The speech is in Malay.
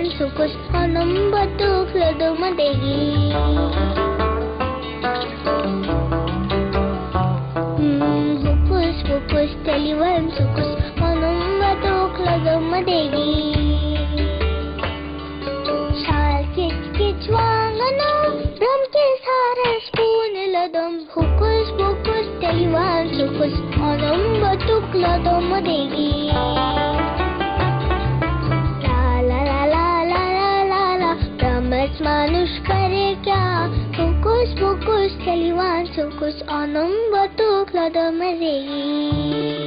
taliwan sukus anam batuk ladum degi. Hukus hukus taliwan sukus anam batuk ladum degi. Shal kich kich wangano ram ke saras poon ladum. Hukus hukus taliwan sukus anam batuk ladum degi. मानुष करे क्या फुकुस फुकुस तलिवान सुकुस अनम बतुक लदम रेगी.